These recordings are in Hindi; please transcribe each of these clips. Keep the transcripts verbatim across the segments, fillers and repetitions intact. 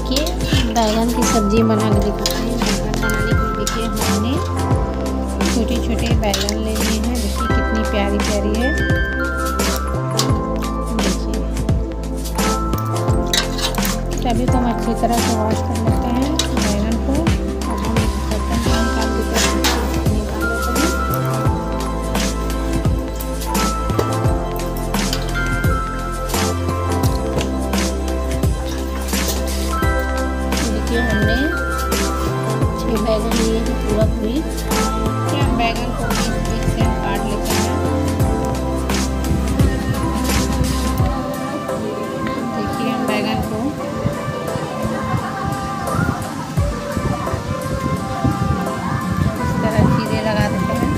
देखिए बैगन की सब्ज़ी बना के दिखाते हैं। बैगन बनाने के लिए देखिए हमने छोटे छोटे बैगन ले लिए हैं। देखिए कितनी प्यारी प्यारी है। देखिए सभी को हम अच्छी तरह से वॉश कर लेते हैं बैगन को। और हम बर्तन को निकाल देते हैं, निकाल लेते हैं। देखिए हमने छः बैगन लिए हैं पूरा पूरी। क्या बैगन को बीच बीच से हम काट लेते हैं। देखिए हम बैगन को इस तरह चीज़ें लगा देते हैं।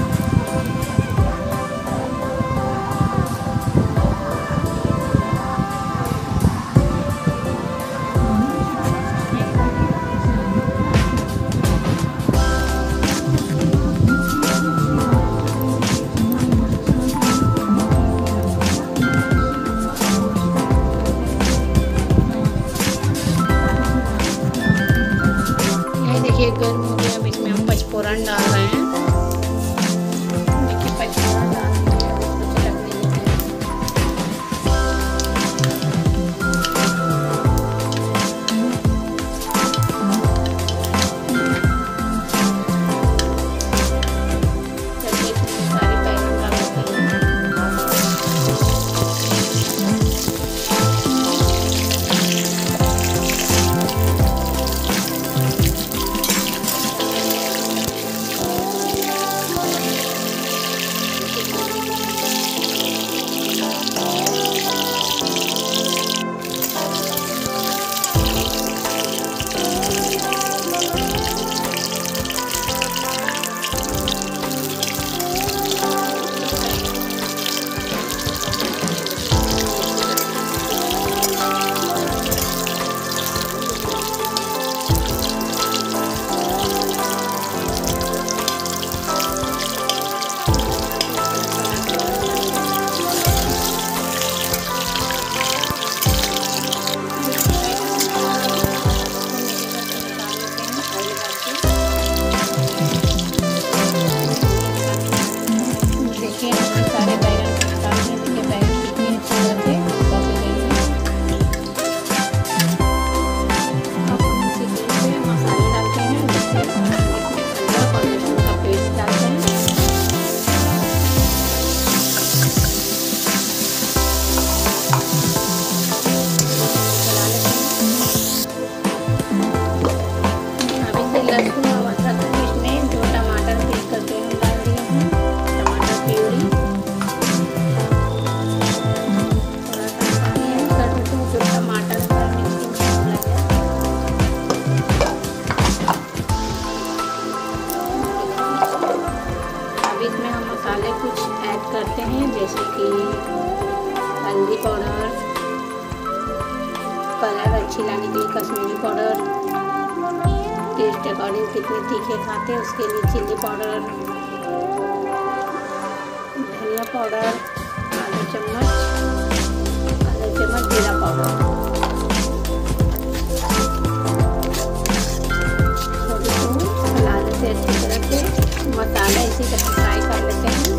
देखिए गर्म हो गया। अब इसमें हम पचफोरन डाल रहे हैं। देखिए पचफोरन डाल देते हैं, इसको चटकने देते हैं। चलिए इसमें सारे बैगन डाल देते हैं। लहसुन और अदरक पेस्ट में जो टमाटर पेस्ट करके हम डाल दिए हैं। टमाटर प्यूरी थोड़ा सा पानी ऐड कर देते हैं जो टमाटर का मिक्सिंग हो गया। अब इसमें हम मसाले कुछ ऐड करते हैं जैसे कि हल्दी पाउडर, कलर अच्छी लाने के लिए कश्मीरी पाउडर, टेस्ट अकॉर्डिंग कितने तीखे खाते हैं उसके लिए चिल्ली पाउडर, धनिया पाउडर आधा चम्मच, आधा चम्मच जीरा पाउडर। सभी को मिला लेते हैं अच्छी तरह से। मसाला इसी तरह फ्राई कर लेते हैं।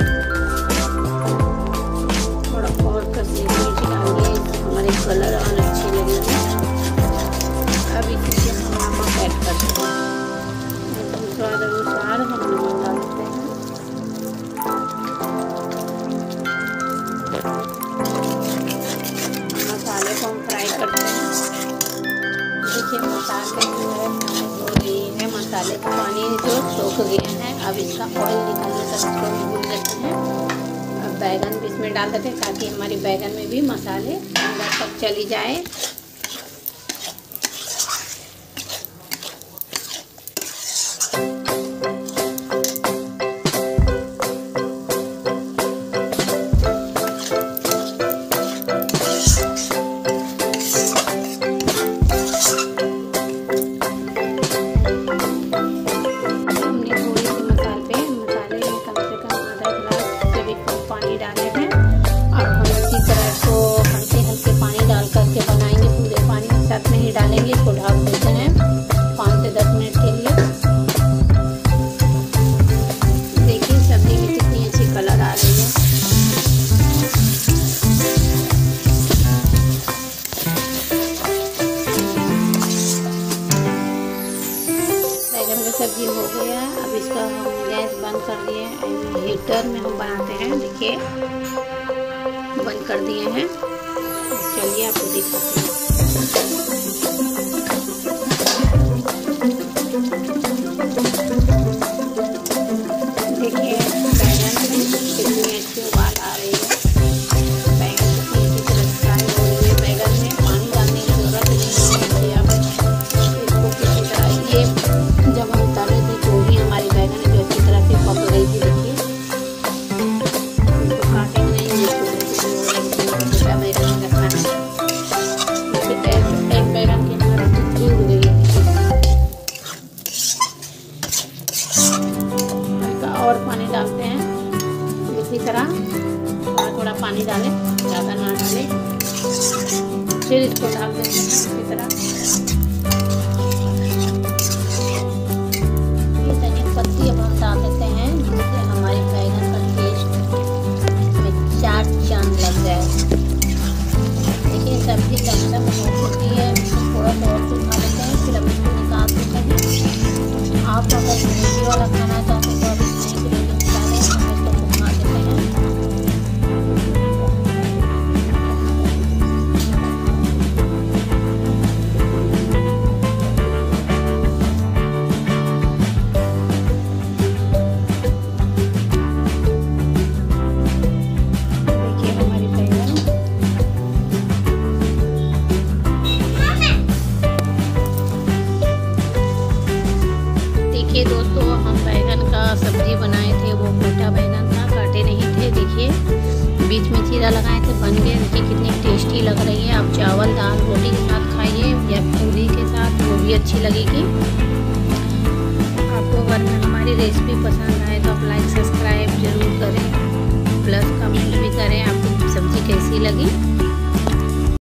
थोड़ा और कश्मीरी मिर्च डालिए, हमारे कलर और अच्छी लगेगी। अब इसी हम नमक ऐड करते हैं। स्वाद अनुसार हम नमक डाल देते हैं। मसाले को हम फ्राई करते हैं। देखिए मसाले जो है हो गई है, मसाले का पानी जो सूख गया है। अब इसका ऑयल निकालने तक इसको भून लेते हैं। अब बैगन भी इसमें डाल देते हैं ताकि हमारी बैगन में भी मसाले अंदर तक चली जाए। पानी डाले हैं। अब हम इसी तरह को हल्के हल्के पानी डाल करके बनाएंगे है। अब इसका हम गैस बंद कर दिए हैं। हीटर में हम बनाते हैं, देखिए बंद कर दिए हैं। चलिए आपको दिखाते हैं। देखिए बैगन में कितनी अच्छी उबाल आ रही है। बैगन कितनी अच्छी तरह फ्राई हो रही है। बैगन में पानी डालने की जरूरत नहीं है। अब इसको किसी तरह ये जब हम तले थे तो ही हमारी बैगन जो अच्छी तरह से पक गई थी। देखिए इसको काटेंगे नहीं, छोटा बैगन रखना है। एक बैगन की हमारी उड़ गई है। हल्का और पानी डालते हैं इसी तरह, थोड़ा थोड़ा पानी डालें, ज़्यादा ना डालें। फिर इसको डाल देते हैं इसी तरह। ये धनिया पत्ती अब हम डाल देते हैं, जिससे हमारे बैगन का टेस्ट में चार चांद लग जाए। देखिए सब्जी दम हो चुकी है। थोड़ा सा और सुखा लेते हैं, फिर हम इसको निकाल देते हैं। आप अगर ग्रेवी वाला खाना चाहते हैं तो आप इसमें ग्रेवी निकालें, हम इसको सुखा देते हैं। देखिए हमारी बैगन देखिए दोस्तों, हम बैगन का सब्जी बनाए थे, वो मोटा बैगन था, काटे नहीं थे। देखिए बीच में चीरा लगाए थे, बन गए। देखिए कितनी टेस्टी लग रही है। आप चावल दाल रोटी के साथ खाइए या पूरी के साथ, वो भी अच्छी लगेगी।